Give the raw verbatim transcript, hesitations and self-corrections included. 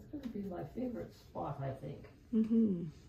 gonna be my favorite spot, I think. Mm-hmm.